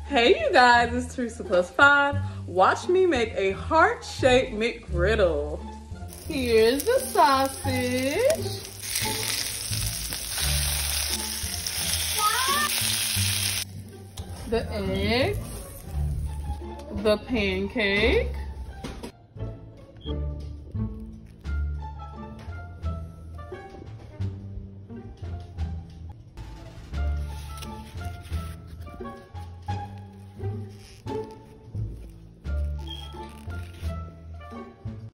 Hey you guys, it's Teresa plus 5. Watch me make a heart-shaped McGriddle. Here's the sausage. The eggs. The pancake.